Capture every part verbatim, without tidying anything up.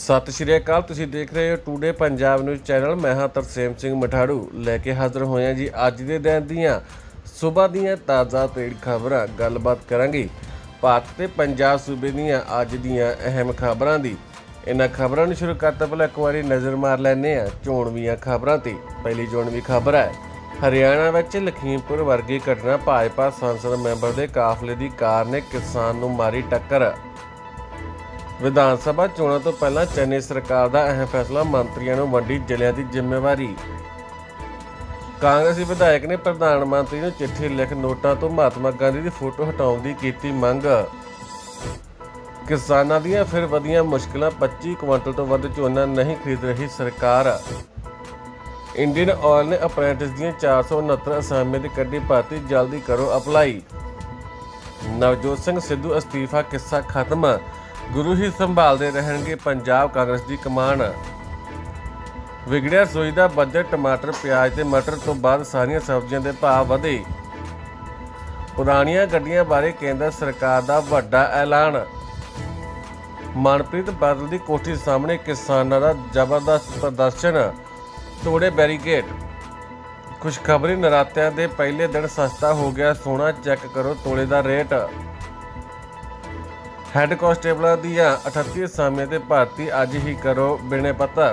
सत श्री अकाल। तुसीं देख रहे हो टूडे पंजाब न्यूज़ चैनल। मैं हाँ तरसेम सिंह मठाड़ू लैके हाज़र होया जी अज दे दिन दियां सुबह दियां ताज़ा तेड़ खबरां गलबात करांगे भारत ते पंजाब सूबे दियां अज दियां अहम खबरां दी। इन्हां खबरां नूं शुरू करते पहले एक बारी नज़र मार लैंदे आं चोणवीआं खबरां ते। पहली चोणवी खबर है हरियाणा विच लखीमपुर वर्गी घटना, भाजपा संसद मैंबर दे काफले दी कार ने किसान नूं मारी टक्कर। विधान सभा चोणों तो पहला चन्नी सरकार का अहम फैसला, मंत्रियों को वंडी जिलिਆਂ की जिम्मेवारी। कांग्रेसी विधायक ने प्रधानमंत्री को चिट्ठी लिख नोटां तो महात्मा गांधी की फोटो हटाउण दी कीती मंग। किसानां दीआं फिर वधियां मुश्किलां, पच्ची क्विंटल तो वध झोना नहीं खरीद रही सरकार। इंडियन ऑयल ने अप्रैंटिस दीआं चार सौ उनहत्तर असामियां दी कड्ढी भर्ती, जल्दी करो अप्लाई। नवजोत सिंह सिद्धू अस्तीफा किस्सा खत्म, गुरु ही संभालते रहेंगे पंजाब कांग्रेस की कमान। विगड़िया रसोई का बजट, टमाटर प्याज ते मटर तो बाद सारियां सब्जियां के भाव वधे। पुरानियां गड्डियां बारे केंद्र सरकार का वड्डा ऐलान। मनप्रीत बादल की कोठी सामने किसानां का जबरदस्त प्रदर्शन, तोड़े बैरीकेड। खुशखबरी, नरात्यां के पहले दिन सस्ता हो गया सोना, चैक करो तोले का रेट। हैड कांस्टेबलों दीआं अठत्ती असामियां ते भर्ती, अज ही करो बिने पत्तर।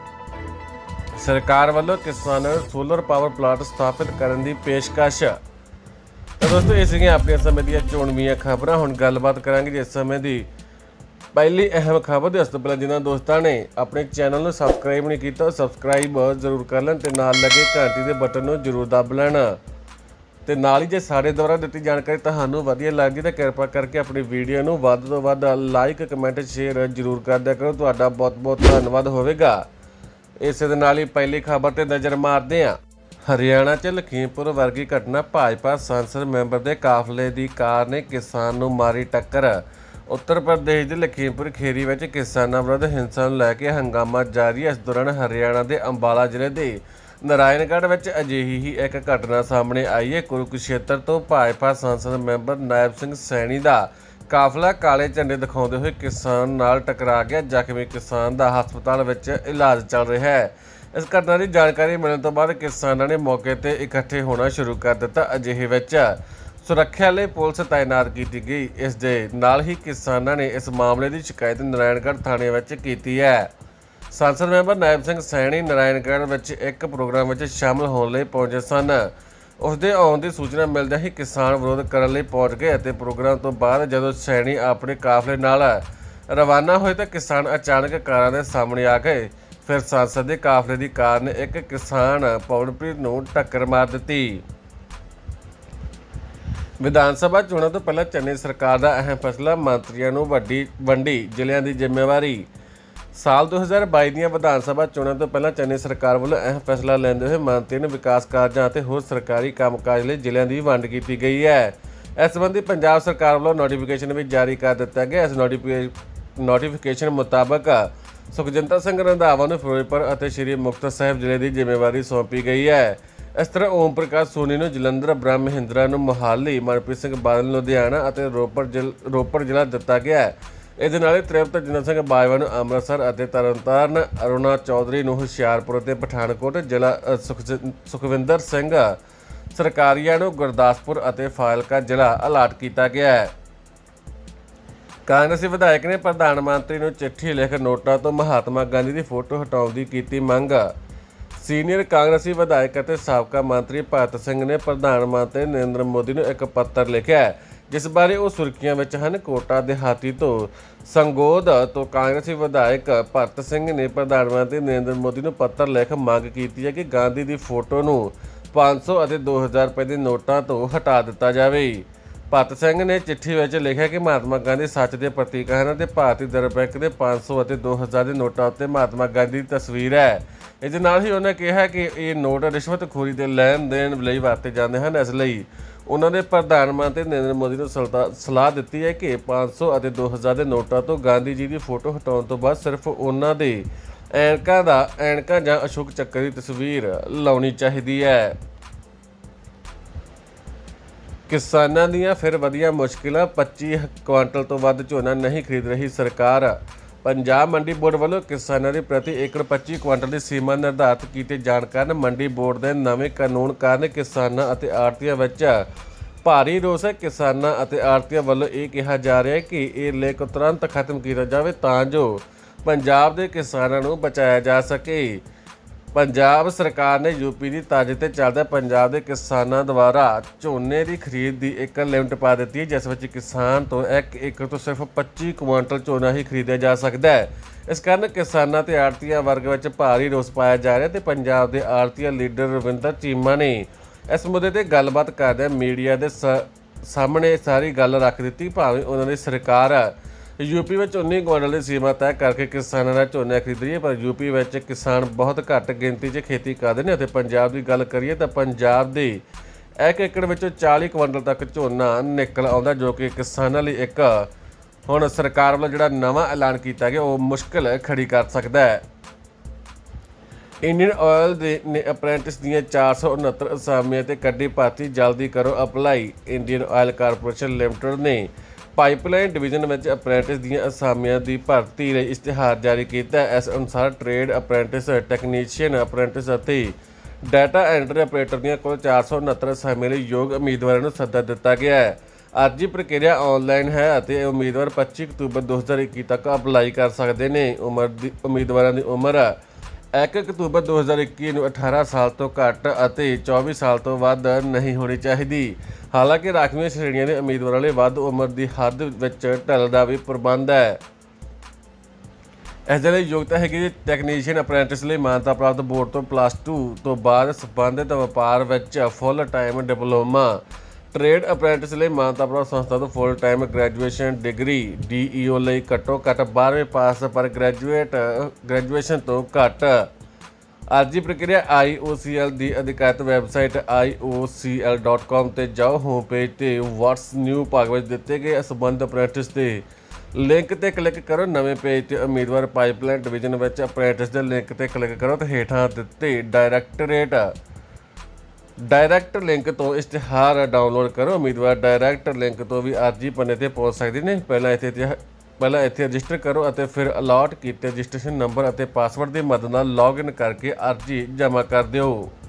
सरकार वालों किसानों सोलर पावर प्लांट स्थापित करने की पेशकश। तो दोस्तों ये सीगियां अपने समय दी चोणवीआं खबरां। हुण गलबात करांगे जिस समय की पहली अहम खबर दे। उस तो पहले जिन्हां दोस्तां ने अपने चैनल को सबसक्राइब नहीं किया सबसक्राइब जरूर कर लें, ते नाल लगे घंटी के बटन को जरूर दब लेना। ਤੇ ਨਾਲ ਹੀ ਜੇ ਸਾਡੇ ਦੁਆਰਾ ਦਿੱਤੀ ਜਾਣਕਾਰੀ ਤੁਹਾਨੂੰ ਵਧੀਆ ਲੱਗਦੀ ਤਾਂ ਕਿਰਪਾ ਕਰਕੇ ਆਪਣੀ ਵੀਡੀਓ ਨੂੰ ਵੱਧ ਤੋਂ ਵੱਧ ਲਾਈਕ, ਕਮੈਂਟ, ਸ਼ੇਅਰ ਜ਼ਰੂਰ ਕਰ ਦਿਆ ਕਰੋ। ਤੁਹਾਡਾ ਬਹੁਤ ਬਹੁਤ ਧੰਨਵਾਦ ਹੋਵੇਗਾ। ਇਸੇ ਦੇ ਨਾਲ ਹੀ ਪਹਿਲੀ ਖਬਰ ਤੇ ਨਜ਼ਰ ਮਾਰਦੇ ਹਾਂ। ਹਰਿਆਣਾ 'ਚ ਲਖੀਮਪੁਰ ਵਰਗੀ ਘਟਨਾ, ਭਾਜਪਾ ਸੰਸਦ ਮੈਂਬਰ ਦੇ ਕਾਫਲੇ ਦੀ ਕਾਰ ਨੇ ਕਿਸਾਨ ਨੂੰ ਮਾਰੀ ਟੱਕਰ। ਉੱਤਰ ਪ੍ਰਦੇਸ਼ ਦੇ ਲਖੀਮਪੁਰ ਖੀਰੀ ਵਿੱਚ ਕਿਸਾਨਾਂ ਵਿਰੁੱਧ ਹਿੰਸਾ ਨੂੰ ਲੈ ਕੇ ਹੰਗਾਮਾ ਜਾਰੀ ਹੈ। ਇਸ ਦੌਰਾਨ ਹਰਿਆਣਾ ਦੇ ਅੰਬਾਲਾ ਜ਼ਿਲ੍ਹੇ ਦੇ नारायणगढ़ में अजिही ही एक घटना सामने आई है। कुरुक्षेत्र तो भाजपा संसद मैंबर नायब सिंह सैनी का काफला काले झंडे दिखाते हुए किसान नाल टकरा गया। जख्मी किसान का हस्पताल में इलाज चल रहा है। इस घटना की जानकारी मिलने तो बाद किसानों ने मौके पर इकट्ठे होना शुरू कर दिता। अजिहे विच सुरक्षा लई पुलिस तैनात की गई। इस दे नाल ही किसानों ने इस मामले की शिकायत नारायणगढ़ थाने में की है। संसद मैंबर नायब सिंह सैनी नारायणगढ़ में एक प्रोग्राम में शामिल होने लई पहुंचे सन। उसके आउण की सूचना मिलदे ही किसान विरोध करने लई पहुंच गए। प्रोग्राम तो बाद जदों सैनी अपने काफले नाल रवाना होए तो किसान अचानक कारां दे सामने आ गए। फिर सांसद के काफले की कार ने एक किसान पवनप्रीत नूं टक्कर मार दी। विधान सभा चोणों तो पहले चन्नी सरकार का अहम फैसला, मंत्रियों नूं वड्डी वंडी जिलिਆਂ की जिम्मेवारी। साल दो हज़ार बाई ਦੀਆਂ विधान सभा चोणों तो पहला चन्नी सरकार वालों अहम फैसला लेंदे हुए मंत्रियों ने विकास कार्यों और होर सरकारी कामकाज लिए जिलों की वंड की गई है। इस संबंधी पंजाब सरकार वालों नोटिफिकेशन भी जारी कर दिता गया। इस नोटिफिके नोटिफिकेशन मुताबक सुखजिंदर सिंह रंधावा ने फिरोजपुर और श्री मुक्तसर साहिब जिले की जिम्मेवारी सौंपी गई है। इस तरह ओम प्रकाश सोनी ने जलंधर, ब्रह्म महिंद्रा ने मोहाली, मनप्रीत सिंह बादल लुधियाना और रोपड़ जिल रोपड़ जिला दिता गया है। ਇਹਦੇ ਨਾਲ ਤ੍ਰਿਪਤ ਜਿੰਦਰ ਸਿੰਘ ਬਾਜਵਾ ਨੂੰ ਅੰਮ੍ਰਿਤਸਰ ਅਤੇ ਤਰਨਤਾਰਨ, ਅਰੁਣਾ ਚੌਧਰੀ ਨੂੰ ਹੁਸ਼ਿਆਰਪੁਰ ਅਤੇ ਪਠਾਨਕੋਟ, ਜ਼ਿਲ੍ਹਾ ਸੁਖਵਿੰਦਰ ਸਿੰਘ ਸਰਕਾਰੀਆ ਨੂੰ ਗੁਰਦਾਸਪੁਰ ਅਤੇ ਫਾਜ਼ਿਲਕਾ ਜ਼ਿਲ੍ਹਾ ਅਲਾਟ ਕੀਤਾ ਗਿਆ ਹੈ। ਕਾਂਗਰਸੀ ਵਿਧਾਇਕ ਨੇ ਪ੍ਰਧਾਨ ਮੰਤਰੀ ਨੂੰ ਚਿੱਠੀ ਲਿਖ ਨੋਟਾਂ ਤੋਂ ਮਹਾਤਮਾ ਗਾਂਧੀ ਦੀ ਫੋਟੋ ਹਟਾਉਣ ਦੀ ਕੀਤੀ ਮੰਗ। ਸੀਨੀਅਰ ਕਾਂਗਰਸੀ ਵਿਧਾਇਕ ਅਤੇ ਸਾਬਕਾ ਮੰਤਰੀ ਭਗਤ ਸਿੰਘ ਨੇ ਪ੍ਰਧਾਨ ਮੰਤਰੀ ਨਰਿੰਦਰ ਮੋਦੀ ਨੂੰ ਇੱਕ ਪੱਤਰ ਲਿਖਿਆ ਹੈ, जिस बारे वो सुर्खियां में हैं। कोटा देहाती तो संगोद तो कांग्रेसी विधायक भगत सिंह ने प्रधानमंत्री नरेंद्र मोदी को पत्र लिख मंग की है कि गांधी की फोटो नूं पाँच सौ और दो हज़ार रुपए के नोटों तो हटा दिता जाए। भगत सिंह ने चिट्ठी में लिखा कि महात्मा गांधी सच के प्रतीक हैं ते भारतीय रिजर्व बैंक के पाँच सौ और दो हज़ार के नोटों उत्ते महात्मा गांधी की तस्वीर है। इस नाल ही उन्होंने कहा कि ये नोट रिश्वतखोरी के लैन देन लई वरते जाते हैं। इसलिए उन्होंने प्रधानमंत्री नरेंद्र मोदी को सलाह दी है कि पाँच सौ और दो हज़ार के नोटों तो गांधी जी की फोटो हटाने तो बाद सिर्फ उन्होंने ऐनकों का ऐनकों या अशोक चक्र की तस्वीर लानी चाहिए है। किसानों दीआं फिर वधियां मुश्किलां, पच्ची क्विंटल तो वध झोना नहीं खरीद रही सरकार। पंजाब मंडी बोर्ड वालों किसानों की प्रति एकड़ पच्चीस क्विंटल की सीमा निर्धारित किए जाने कारण मंडी बोर्ड के नवे कानून कारण किसानों और आड़तियों विच भारी रोस है। किसानों और आड़तियों वालों ये कहा जा रहा है कि ये लेख तुरंत खत्म किया जाए तां जो पंजाब के किसानों को बचाया जा सके। पंजाब सरकार ने यूपी की तर्ज ते चलदा पंजाब के किसानों द्वारा झोने की खरीद की एक लिमिट पा दी है, जिस विच किसान तो एक एकड़ तो सिर्फ पच्चीस क्विंटल झोना ही खरीदा जा सकता है। इस कारण किसानों ते आड़तिया वर्ग में भारी रोस पाया जा रहा है। तो पंजाब के आड़तिया लीडर रविंदर चीमा ने इस मुद्दे ते गलबात करदे मीडिया के सामने सारी गल रख दी। भावें उन्होंने सरकार यूपी में उन्नीस क्विंटल की सीमा तय करके किसानों का झोना खरीद रही है, पर यूपी में किसान बहुत घट गिनती च खेती करते हैं। पंजाब की गल करिए तो पंजाब की एक एकड़ में चालीस क्विंटल तक झोना निकल आता, जो कि किसानों लिए एक हुण सरकार वालों जो नवा ऐलान किया गया वो मुश्किल खड़ी कर सकता है। इंडियन ऑयल ने अप्रैंटिस दी चार सौ उनहत्तर असामियां ते कड्डी भर्ती जल्दी करो apply. Indian oil corporation limited ने पाइपलाइन डिवीजन में अप्रैंटिस दी असामियां की भर्ती लिए इश्तिहार जारी किया। इस अनुसार ट्रेड अप्रैंटिस, टैक्नीशियन अप्रैंटिस और डाटा एंट्री ऑपरेटर दी कुल चार सौ उनहत्तर असामियां लिए योग उम्मीदवारों को सद्दा दिता गया है। अर्जी प्रक्रिया ऑनलाइन है और उम्मीदवार पच्चीस अक्तूबर दो हज़ार इक्की तक अप्लाई कर सकते हैं। उम्र दी उम्मीदवारों की उम्र एक अक्तूबर दो हज़ार इक्की में अठारह साल तो घट और चौबीस साल तो वध नहीं होनी चाहिए। हालांकि राखवीं श्रेणियों के उम्मीदवारों लिए वध उम्र की हद विच ढल का भी प्रबंध है। इस लिए योग्यता है कि टैक्नीशियन अप्रैंटिस लिए मानता प्राप्त बोर्ड तो प्लस टू तो बाद संबंधित व्यापार विच full time diploma, trade apprentice लिए मानता प्राप्त संस्था तो full time graduation degree, D E O लिए घट्टो घट्ट बारहवीं पास पर ग्रैजुएट ग्रैजुएशन तो घट। अर्जी प्रक्रिया आई ओ सी एल की अधिकृत website I O C L dot com पर जाओ। होम पेज से व्हाट्स न्यू भाग में दिते गए संबंध अप्रैंटिस के लिंक पर क्लिक करो। नवे पेज से उम्मीदवार पाइपलाइन डिवीजन में अप्रैंटिस के लिंक पर क्लिक करो तो हेठां दिते डायरैक्टरेट डायरैक्ट लिंक तो इश्तिहार डाउनलोड करो। उम्मीदवार डायरैक्ट लिंक तो भी अर्जी पन्ने ते पहुँच सकते हैं। पहला इत्थे पहला इत्थे रजिस्टर करो और फिर अलॉट किए रजिस्ट्रेशन नंबर और पासवर्ड की मदद नाल लॉगिन करके अर्जी जमा कर दिओ।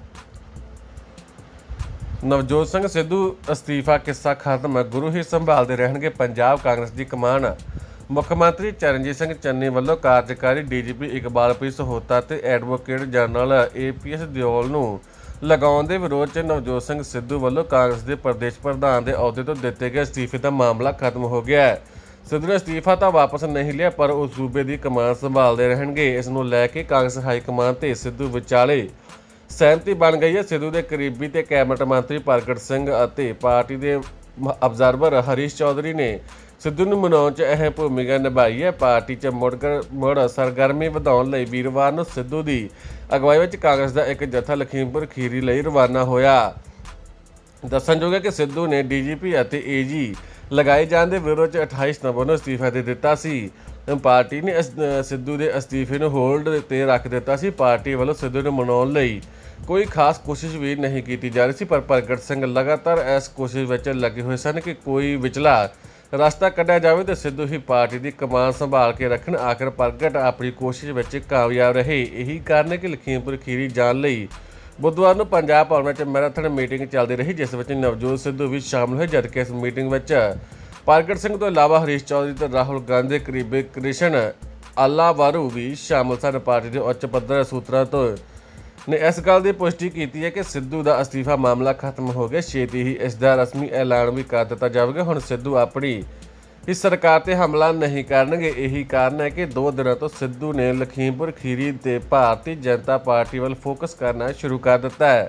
नवजोत सिंह सिद्धू अस्तीफा किस्सा खत्म, गुरु ही संभालते रहेंगे पंजाब कांग्रेस की कमान। मुख्यमंत्री चरणजीत सिंह चन्नी वालों कार्यकारी D G P Iqbalpreet Sahota ते advocate general A P S Deol नूं लगाउण दे विरोध च नवजोत सिंह सिद्धू वालों कांग्रेस के प्रदेश प्रधान के अहुदे तो दिते गए अस्तीफे का मामला खत्म हो गया है। सिद्धू ने अस्तीफा तो वापस नहीं लिया, पर वो सूबे की कमान संभालते रहेंगे। इस नूं लैके कांग्रेस हाईकमान ते सिद्धू विचाले सहमति बन गई है। सिद्धू के करीबी ते कैबिनेट मंत्री प्रगट सिंह और पार्टी के ऑबजरवर हरीश चौधरी ने सिद्धू नूं मनाउण च अहम भूमिका निभाई है। पार्टी च मुड़ मुड़ सरगर्मी वधाउण लई वीरवार नूं सिद्धू की अगवाई में कांग्रेस का एक जत्था लखीमपुर खीरी लई रवाना होया। दस्सणयोग है कि सिद्धू ने डी जी पी और ए जी लगाए जाने के विरोध च अठाई सितंबर को अस्तीफा दे दिता सी। पार्टी ने सिद्धू के अस्तीफे को होल्ड ते रख दिता सी। पार्टी वालों सिद्धू नूं मनाउण लई कोई खास कोशिश भी नहीं की जा रही सी, पर प्रगट सिंह लगातार इस कोशिश में लगे हुए सन कि कोई विचला रास्ता कढ़िया जाए तो सिद्धू ही पार्टी की कमान संभाल के रखन। आखिर प्रगट अपनी कोशिश में कामयाब रहे। यही कारण है कि लखीमपुर खीरी जाने लई बुधवार को पंजाब भवन में मैराथन मीटिंग चलती रही, जिस में नवजोत सिद्धू भी शामिल हुए। जबकि इस मीटिंग में प्रगट सिंह तो इलावा हरीश चौधरी तो राहुल गांधी करीबी कृष्ण आलावारू भी शामिल सन। पार्टी के उच्च पद्धर सूत्रों तो ने इस गल की पुष्टि की है कि सिद्धू का अस्तीफा मामला खत्म हो गया। छेती ही इसका रस्मी ऐलान भी कर दिता जाएगा। हुण सिद्धू अपनी इस सरकार से हमला नहीं करनगे। यही कारण है कि दो दिनों तो सिद्धू ने लखीमपुर खीरी ते भारतीय जनता पार्टी वाल फोकस करना शुरू कर दिता है।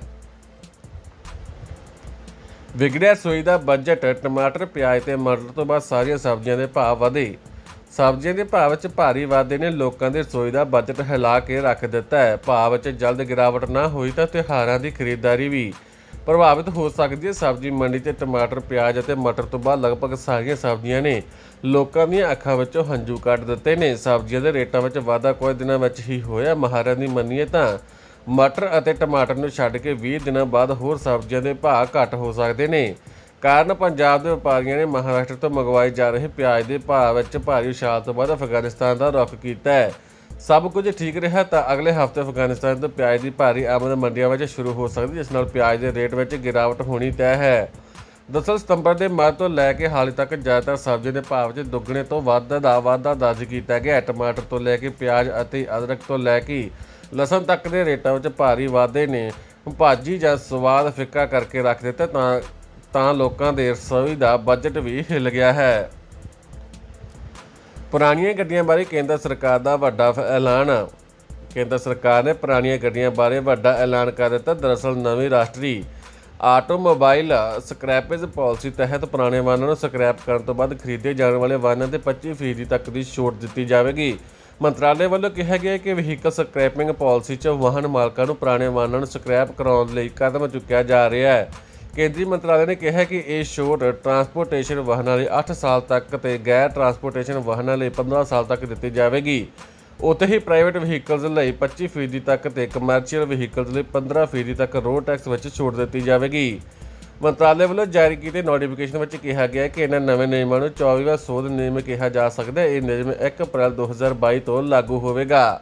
विगड़िया रसोई का बजट, टमाटर प्याज ते मटर तो बाद सारिया सब्जियों के भाव वधे। सब्जियों के भाव में भारी वाधे ने लोगों के रसोई का बजट हिला के रख दिता है। भाव में जल्द गिरावट ना हुई तो त्योहारों की खरीदारी भी प्रभावित हो सकती है। सब्जी मंडी से टमाटर प्याज और मटर तो बाद लगभग सारिया सब्जियां ने लोगों दी अखां विचों हंझू कट दिते ने। सब्जियों के रेटों में वाधा कुछ दिनों में ही होया। महाराज की मनीए तो मटर और टमाटर को छड्ड के बीस दिनों बाद होर सब्जियों के भाव घट हो सकते हैं। ਕਾਰਨ ਪੰਜਾਬ ਦੇ ਵਪਾਰੀਆਂ ਨੇ ਮਹਾਰਾਸ਼ਟਰ ਤੋਂ ਮੰਗਵਾਏ ਜਾ ਰਹੇ ਪਿਆਜ਼ ਦੇ ਭਾਅ ਵਿੱਚ ਭਾਰੀ ਉਛਾਲ ਤੋਂ ਬਾਅਦ ਅਫਗਾਨਿਸਤਾਨ ਦਾ ਰੁਖ ਕੀਤਾ ਹੈ। ਸਭ ਕੁਝ ਠੀਕ ਰਿਹਾ ਤਾਂ ਅਗਲੇ ਹਫ਼ਤੇ ਅਫਗਾਨਿਸਤਾਨ ਤੋਂ ਪਿਆਜ਼ ਦੀ ਭਾਰੀ ਆਮਦ ਮੰਡੀਆਂ ਵਿੱਚ ਸ਼ੁਰੂ ਹੋ ਸਕਦੀ, ਜਿਸ ਨਾਲ ਪਿਆਜ਼ ਦੇ ਰੇਟ ਵਿੱਚ ਗਿਰਾਵਟ ਹੋਣੀ ਤੈਅ ਹੈ। ਦਰਅਸਲ ਸਤੰਬਰ ਦੇ ਮੱਧ ਤੋਂ ਲੈ ਕੇ ਹਾਲੇ ਤੱਕ ਜ਼ਿਆਦਾਤਰ ਸਬਜ਼ੀਆਂ ਦੇ ਭਾਅ ਵਿੱਚ ਦੁੱਗਣੇ ਤੋਂ ਵੱਧ ਦਾ ਵਾਧਾ ਦਰਜ ਕੀਤਾ ਗਿਆ। ਟਮਾਟਰ ਤੋਂ ਲੈ ਕੇ ਪਿਆਜ਼ ਅਤੇ ਅਦਰਕ ਤੋਂ ਲੈ ਕੇ ਲਸਣ ਤੱਕ ਦੇ ਰੇਟਾਂ ਵਿੱਚ ਭਾਰੀ ਵਾਧੇ ਨੇ ਭਾਜੀ ਜਾਂ ਸਵਾਦ ਫਿੱਕਾ ਕਰਕੇ ਰੱਖ ਦਿੱਤਾ ਤਾਂ ਤਾਂ ਲੋਕਾਂ ਦੇ ਰਸੋਈ ਦਾ ਬਜਟ ਵੀ ਹਿੱਲ ਗਿਆ ਹੈ। ਪੁਰਾਣੀਆਂ ਗੱਡੀਆਂ ਬਾਰੇ ਕੇਂਦਰ ਸਰਕਾਰ ਦਾ ਵੱਡਾ ਐਲਾਨ। ਕੇਂਦਰ ਸਰਕਾਰ ਨੇ ਪੁਰਾਣੀਆਂ ਗੱਡੀਆਂ ਬਾਰੇ ਵੱਡਾ ਐਲਾਨ ਕਰ ਦਿੱਤਾ। ਦਰਅਸਲ ਨਵੀਂ ਰਾਸ਼ਟਰੀ ਆਟੋਮੋਬਾਈਲ ਸਕ੍ਰੈਪੇਜ ਪਾਲਿਸੀ ਤਹਿਤ ਪੁਰਾਣੇ ਵਾਹਨਾਂ ਨੂੰ ਸਕ੍ਰੈਪ ਕਰਨ ਤੋਂ ਬਾਅਦ ਖਰੀਦੇ ਜਾਣ ਵਾਲੇ ਵਾਹਨਾਂ ਤੇ ਪੱਚੀ ਫੀਸਦੀ ਤੱਕ ਦੀ ਛੋਟ ਦਿੱਤੀ ਜਾਵੇਗੀ। ਮੰਤਰਾਲੇ ਵੱਲੋਂ ਕਿਹਾ ਗਿਆ ਕਿ ਵਹੀਕਲ ਸਕ੍ਰੈਪਿੰਗ ਪਾਲਿਸੀ 'ਚ ਵਾਹਨ ਮਾਲਕਾਂ ਨੂੰ ਪੁਰਾਣੇ ਵਾਹਨਾਂ ਨੂੰ ਸਕ੍ਰੈਪ ਕਰਾਉਣ ਲਈ ਕਦਮ ਚੁੱਕਿਆ ਜਾ ਰਿਹਾ ਹੈ। ਕੇਂਦਰੀ ਮੰਤਰਾਲੇ ਨੇ ਕਿਹਾ ਕਿ ਇਹ ਛੋਟ ਟਰਾਂਸਪੋਰਟੇਸ਼ਨ ਵਾਹਨਾਂ ਲਈ ਅੱਠ ਸਾਲ ਤੱਕ ਤੇ ਗੈਰ ਟਰਾਂਸਪੋਰਟੇਸ਼ਨ ਵਾਹਨਾਂ ਲਈ ਪੰਦਰਾਂ ਸਾਲ ਤੱਕ ਦਿੱਤੀ ਜਾਵੇਗੀ। ਉੱਥੇ ਹੀ ਪ੍ਰਾਈਵੇਟ ਵਹੀਕਲਸ ਲਈ ਪੱਚੀ ਫੀਸਦੀ ਤੱਕ ਤੇ ਕਮਰਸ਼ੀਅਲ ਵਹੀਕਲਸ ਲਈ ਪੰਦਰਾਂ ਫੀਸਦੀ ਤੱਕ ਰੋਡ ਟੈਕਸ ਵਿੱਚ ਛੋਟ ਦਿੱਤੀ ਜਾਵੇਗੀ। ਮੰਤਰਾਲੇ ਵੱਲੋਂ ਜਾਰੀ ਕੀਤੇ ਨੋਟੀਫਿਕੇਸ਼ਨ ਵਿੱਚ ਕਿਹਾ ਗਿਆ ਕਿ ਇਹਨਾਂ ਨਵੇਂ ਨਿਯਮਾਂ ਨੂੰ ਚੌਵੀਵਾਂ ਸੋਧ ਨਿਯਮ ਕਿਹਾ ਜਾ ਸਕਦਾ ਹੈ। ਇਹ ਨਿਯਮ ਇੱਕ ਅਪ੍ਰੈਲ ਦੋ ਹਜ਼ਾਰ ਬਾਈ ਤੋਂ ਲਾਗੂ ਹੋਵੇਗਾ।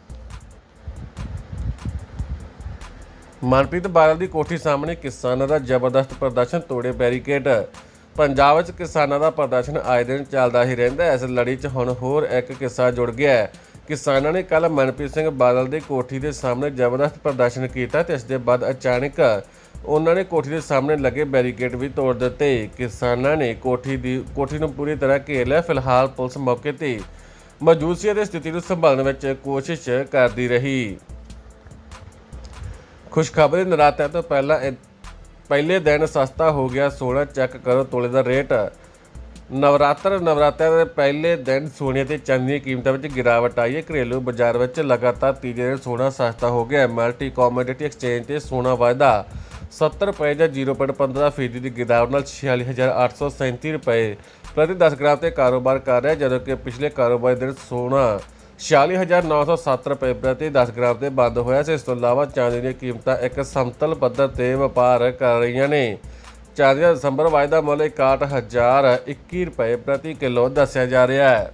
ਮਨਪ੍ਰੀਤ ਬਾਦਲ ਦੀ ਕੋਠੀ ਸਾਹਮਣੇ ਕਿਸਾਨਾਂ ਦਾ ਜ਼ਬਰਦਸਤ ਪ੍ਰਦਰਸ਼ਨ, ਤੋੜੇ ਬੈਰੀਕੇਡ। ਪੰਜਾਬ ਵਿੱਚ ਕਿਸਾਨਾਂ ਦਾ ਪ੍ਰਦਰਸ਼ਨ ਆਏ ਦਿਨ ਚੱਲਦਾ ਹੀ ਰਹਿੰਦਾ ਹੈ। ਇਸ ਲੜੀ 'ਚ ਹੁਣ ਹੋਰ ਇੱਕ ਕਿੱਸਾ ਜੁੜ ਗਿਆ ਹੈ। ਕਿਸਾਨਾਂ ਨੇ ਕੱਲ੍ਹ ਮਨਪ੍ਰੀਤ ਸਿੰਘ ਬਾਦਲ ਦੀ ਕੋਠੀ ਦੇ ਸਾਹਮਣੇ ਜ਼ਬਰਦਸਤ ਪ੍ਰਦਰਸ਼ਨ ਕੀਤਾ ਤੇ ਇਸ ਦੇ ਬਾਅਦ ਅਚਾਨਕ ਉਹਨਾਂ ਨੇ ਕੋਠੀ ਦੇ ਸਾਹਮਣੇ ਲੱਗੇ ਬੈਰੀਕੇਡ ਵੀ ਤੋੜ ਦਿੱਤੇ। ਕਿਸਾਨਾਂ ਨੇ ਕੋਠੀ ਦੀ ਕੋਠੀ ਨੂੰ ਪੂਰੀ ਤਰ੍ਹਾਂ ਘੇਰ ਲਿਆ। ਫਿਲਹਾਲ ਪੁਲਿਸ ਮੌਕੇ ਤੇ ਮੌਜੂਦ ਸੀ ਅਤੇ ਸਥਿਤੀ ਨੂੰ ਸੰਭਾਲਣ ਵਿੱਚ ਕੋਸ਼ਿਸ਼ ਕਰਦੀ ਰਹੀ। ਖੁਸ਼ਖਬਰੀ, ਨਰਾਤਿਆਂ ਤੋਂ ਪਹਿਲਾਂ ਪਹਿਲੇ ਦਿਨ ਸਸਤਾ ਹੋ ਗਿਆ ਸੋਨਾ, ਚੈੱਕ ਕਰੋ ਤੋਲੇ ਦਾ ਰੇਟ। ਨਵਰਾਤਰ ਨਵਰਾਤਰਿਆਂ ਦੇ ਪਹਿਲੇ ਦਿਨ ਸੋਨੇ ਤੇ ਚਾਂਦੀ ਦੀਆਂ ਕੀਮਤਾਂ ਵਿੱਚ ਗਿਰਾਵਟ ਆਈ ਹੈ। ਘਰੇਲੂ ਬਾਜ਼ਾਰ ਵਿੱਚ ਲਗਾਤਾਰ ਤੀਜੇ ਦਿਨ ਸੋਨਾ ਸਸਤਾ ਹੋ ਗਿਆ। ਮਲਟੀ ਕੋਮੋਡਿਟੀ ਐਕਸਚੇਂਜ ਤੇ ਸੋਨਾ ਵਾਧਾ ਸੱਤਰ ਰੁਪਏ ਜਾਂ ਜ਼ੀਰੋ ਪੁਆਇੰਟ ਪੰਦਰਾਂ ਫੀਸਦੀ ਦੀ ਗਿਰਾਵਟ ਨਾਲ ਛਿਆਲੀ ਹਜ਼ਾਰ ਅੱਠ ਸੌ ਸੈਂਤੀ ਰੁਪਏ ਪ੍ਰਤੀ ਦਸ ਗ੍ਰਾਮ ਤੇ ਕਾਰੋਬਾਰ ਕਰ ਰਿਹਾ, ਜਦੋਂ ਕਿ ਪਿਛਲੇ ਕਾਰੋਬਾਰੀ ਦਿਨ ਸੋਨਾ ਛਿਆਲੀ ਹਜ਼ਾਰ ਨੌ ਸੌ ਸੱਤ ਰੁਪਏ ਪ੍ਰਤੀ ਦਸ ਗ੍ਰਾਮ ਤੇ ਬੰਦ ਹੋਇਆ ਸੀ। ਇਸ ਤੋਂ ਇਲਾਵਾ ਚਾਂਦੀ ਦੀਆਂ ਕੀਮਤਾਂ ਇੱਕ ਸਮਤਲ ਪੱਧਰ ਤੇ ਵਪਾਰ ਕਰ ਰਹੀਆਂ ਨੇ। ਚਾਂਦੀ ਦਾ ਦਸੰਬਰ ਵਾਅਦਾ ਮੁੱਲ ਇਕਾਹਠ ਹਜ਼ਾਰ ਇੱਕੀ ਰੁਪਏ ਪ੍ਰਤੀ ਕਿਲੋ ਦੱਸਿਆ ਜਾ ਰਿਹਾ ਹੈ।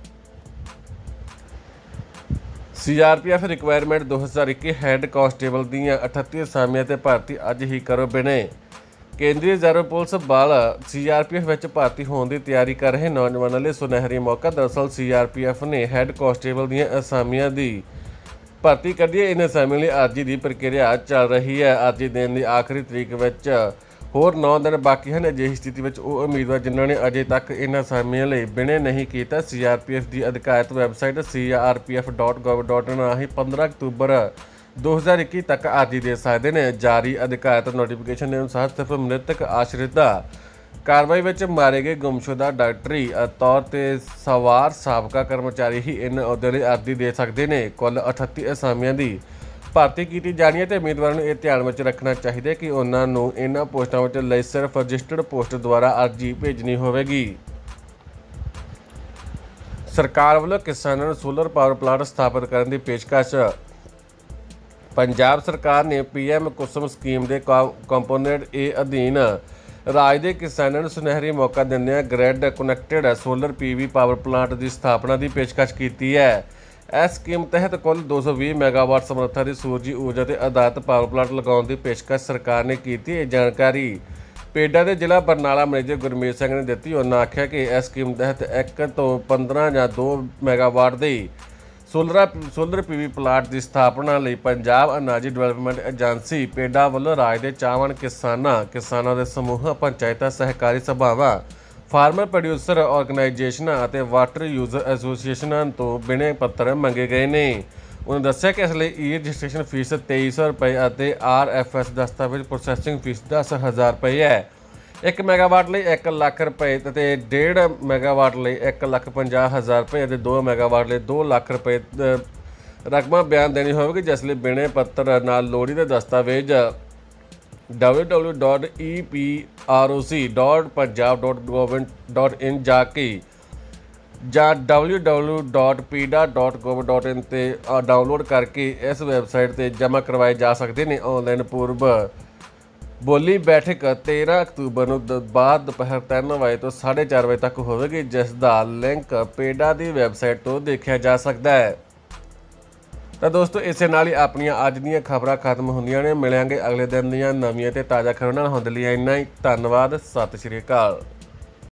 C R P F recruitment ਦੋ ਹਜ਼ਾਰ ਇੱਕੀ ਹੈੱਡ ਕਾਂਸਟੇਬਲ ਦੀਆਂ ਅਠੱਤੀ ਅਸਾਮੀਆਂ ਤੇ ਭਰਤੀ ਅੱਜ ਹੀ ਕਰੋ ਬਿਨੇ। ਕੇਂਦਰੀ ਰਿਜ਼ਰਵ ਪੁਲਿਸ ਬਲ ਸੀ ਆਰ ਪੀ ਐਫ ਵਿੱਚ ਭਰਤੀ ਹੋਣ ਦੀ ਤਿਆਰੀ ਕਰ ਰਹੇ ਨੌਜਵਾਨਾਂ ਲਈ ਸੁਨਹਿਰੀ ਮੌਕਾ। ਦਰਅਸਲ ਸੀ ਆਰ ਪੀ ਐਫ ਨੇ ਹੈੱਡ ਕਾਂਸਟੇਬਲ ਦੀਆਂ ਅਸਾਮੀਆਂ ਦੀ ਭਰਤੀ ਕਰਦੀ ਹੈ। ਇਹਨਾਂ ਅਸਾਮੀਆਂ ਲਈ ਅਰਜ਼ੀ ਦੀ ਪ੍ਰਕਿਰਿਆ ਚੱਲ ਰਹੀ ਹੈ। ਅਰਜ਼ੀ ਦੇਣ ਦੀ ਆਖਰੀ ਤਰੀਕ ਵਿੱਚ ਹੋਰ ਨੌ ਦਿਨ ਬਾਕੀ ਹਨ। ਅਜਿਹੀ ਸਥਿਤੀ ਵਿੱਚ ਉਹ ਉਮੀਦਵਾਰ ਜਿਨ੍ਹਾਂ ਨੇ ਅਜੇ ਤੱਕ ਇਹਨਾਂ ਅਸਾਮੀਆਂ ਲਈ ਬਿਨੇ ਨਹੀਂ ਕੀਤਾ, ਸੀ ਆਰ ਪੀ ਐਫ ਦੀ ਅਧਿਕਾਰਤ website C R P F dot gov dot in ਰਾਹੀਂ ਪੰਦਰਾਂ ਅਕਤੂਬਰ ਦੋ ਹਜ਼ਾਰ ਇੱਕੀ ਤੱਕ ਅਰਜ਼ੀ ਦੇ ਸਕਦੇ ਨੇ। ਜਾਰੀ ਅਧਿਕਾਰਤ ਨੋਟੀਫਿਕੇਸ਼ਨ ਦੇ ਅਨੁਸਾਰ ਸਿਰਫ ਮ੍ਰਿਤਕ ਆਸ਼ਰਿਤਾ ਕਾਰਵਾਈ ਵਿੱਚ ਮਾਰੇ ਗਏ ਗੁੰਮਸ਼ੁਦਾ ਡਾਕਟਰੀ ਤੌਰ ਤੇ ਸਵਾਰ ਸਾਬਕਾ ਕਰਮਚਾਰੀ ਹੀ ਇਹਨਾਂ ਅਹੁਦਿਆਂ ਲਈ ਅਰਜ਼ੀ ਦੇ ਸਕਦੇ ਨੇ। ਕੁੱਲ ਅਠੱਤੀ ਅਸਾਮੀਆਂ ਦੀ ਭਰਤੀ ਕੀਤੀ ਜਾਣੀ ਹੈ ਤੇ ਉਮੀਦਵਾਰਾਂ ਨੂੰ ਇਹ ਧਿਆਨ ਵਿੱਚ ਰੱਖਣਾ ਚਾਹੀਦਾ ਕਿ ਉਹਨਾਂ ਨੂੰ ਇਹਨਾਂ ਪੋਸਟਾਂ ਵਿੱਚ ਲਈ ਸਿਰਫ ਰਜਿਸਟਰਡ ਪੋਸਟ ਦੁਆਰਾ ਅਰਜ਼ੀ ਭੇਜਣੀ ਹੋਵੇਗੀ। ਸਰਕਾਰ ਵੱਲੋਂ ਕਿਸਾਨਾਂ ਨੂੰ ਸੋਲਰ ਪਾਵਰ ਪਲਾਂਟ ਸਥਾਪਿਤ ਕਰਨ ਦੀ ਪੇਸ਼ਕਸ਼। ਪੰਜਾਬ ਸਰਕਾਰ ਨੇ ਪੀ ਐਮ ਕੁਸਮ ਸਕੀਮ ਦੇ ਕੰਪੋਨੈਂਟ ਏ ਅਧੀਨ ਰਾਜ ਦੇ ਕਿਸਾਨਾਂ ਨੂੰ ਸੁਨਹਿਰੀ ਮੌਕਾ ਦਿੰਦਿਆਂ grid connected solar P V power plant ਦੀ ਸਥਾਪਨਾ ਦੀ ਪੇਸ਼ਕਸ਼ ਕੀਤੀ ਹੈ। ਇਸ ਸਕੀਮ ਤਹਿਤ ਕੁੱਲ ਦੋ ਸੌ ਵੀਹ ਮੈਗਾਵਾਟ ਸਮਰੱਥਾ ਦੀ ਸੂਰਜੀ ਊਰਜਾ ਤੇ ਆਧਾਰਿਤ ਪਾਵਰ ਪਲਾਂਟ ਲਗਾਉਣ ਦੀ ਪੇਸ਼ਕਸ਼ ਸਰਕਾਰ ਨੇ ਕੀਤੀ। ਇਹ ਜਾਣਕਾਰੀ ਪੇਡਾ ਦੇ ਜ਼ਿਲ੍ਹਾ ਬਰਨਾਲਾ ਮੈਨੇਜਰ ਗੁਰਮੀਤ ਸਿੰਘ ਨੇ ਦਿੱਤੀ। ਉਹਨਾਂ ਆਖਿਆ ਕਿ ਇਸ ਸਕੀਮ ਤਹਿਤ ਇੱਕ ਤੋਂ ਪੰਦਰਾਂ ਜਾਂ ਦੋ ਮੈਗਾਵਾਟ ਦੀ solar solar P V plant ਦੀ ਸਥਾਪਨਾ ਲਈ Punjab energy development agency PEDA ਵੱਲੋਂ ਰਾਜ ਦੇ ਚਾਹਵਾਨ ਕਿਸਾਨਾਂ ਕਿਸਾਨਾਂ ਦੇ ਸਮੂਹਾਂ, ਪੰਚਾਇਤਾਂ, ਸਹਿਕਾਰੀ ਸਭਾਵਾਂ, ਫਾਰਮਰ ਪ੍ਰੋਡਿਊਸਰ ਆਰਗੇਨਾਈਜੇਸ਼ਨਾਂ ਅਤੇ ਵਾਟਰ ਯੂਜ਼ਰ ਐਸੋਸੀਏਸ਼ਨਾਂ ਤੋਂ ਬਿਨੇ ਪੱਤਰ ਮੰਗੇ ਗਏ ਨੇ। ਉਹਨਾਂ ਦੱਸਿਆ ਕਿ ਇਸ ਲਈ ਈ ਰਜਿਸਟ੍ਰੇਸ਼ਨ ਫੀਸ ਤੇਈ ਸੌ ਰੁਪਏ ਅਤੇ ਆਰ ਐਫ ਐਸ ਦਸਤਾਵੇਜ਼ ਪ੍ਰੋਸੈਸਿੰਗ ਫੀਸ ਦਸ ਹਜ਼ਾਰ ਰੁਪਏ ਹੈ। ਇੱਕ ਮੈਗਾਵਾਟ ਲਈ ਇੱਕ ਲੱਖ ਰੁਪਏ ਅਤੇ ਡੇਢ ਮੈਗਾਵਾਟ ਲਈ ਇੱਕ ਲੱਖ ਪੰਜਾਹ ਹਜ਼ਾਰ ਰੁਪਏ ਅਤੇ ਦੋ ਮੈਗਾਵਾਟ ਲਈ ਦੋ ਲੱਖ ਰੁਪਏ ਰਕਮਾਂ ਬਿਆਨ ਦੇਣੀ ਹੋਵੇਗੀ, ਜਿਸ ਲਈ ਬਿਨੇ ਪੱਤਰ ਨਾਲ ਲੋੜੀਂਦੇ ਦਸਤਾਵੇਜ਼ W W dot E P R O C dot Punjab dot government dot in ਜਾ ਕੇ ਜਾਂ W W dot PEDA dot gov dot in 'ਤੇ ਡਾਊਨਲੋਡ ਕਰਕੇ ਇਸ ਵੈਬਸਾਈਟ 'ਤੇ ਜਮ੍ਹਾਂ ਕਰਵਾਏ ਜਾ ਸਕਦੇ ਨੇ। ਆਨਲਾਈਨ ਪੂਰਵ ਬੋਲੀ ਬੈਠਕ तेरह ਅਕਤੂਬਰ ਨੂੰ ਦ- ਬਾਅਦ ਦੁਪਹਿਰ ਤਿੰਨ ਵਜੇ ਤੋਂ ਸਾਢੇ ਚਾਰ ਵਜੇ ਤੱਕ ਹੋਵੇਗੀ, ਜਿਸ ਦਾ ਲਿੰਕ ਪੇਡਾ ਦੀ ਵੈਬਸਾਈਟ ਤੋਂ ਦੇਖਿਆ ਜਾ ਸਕਦਾ ਹੈ। ਤਾਂ ਦੋਸਤੋ ਇਸੇ ਨਾਲ ਹੀ ਆਪਣੀਆਂ ਅੱਜ ਦੀਆਂ ਖਬਰਾਂ ਖਤਮ ਹੁੰਦੀਆਂ ਨੇ। ਮਿਲਾਂਗੇ ਅਗਲੇ ਦਿਨ ਦੀਆਂ ਨਵੀਆਂ ਤੇ ਤਾਜ਼ਾ ਖਬਰਾਂ ਨਾਲ। ਹੁੰਦੇ ਲਈ ਇੰਨਾ ਹੀ। ਧੰਨਵਾਦ। ਸਤਿ ਸ਼੍ਰੀ ਅਕਾਲ।